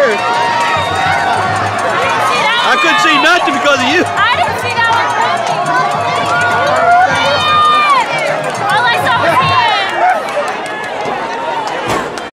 I couldn't see nothing because of you. I didn't see that.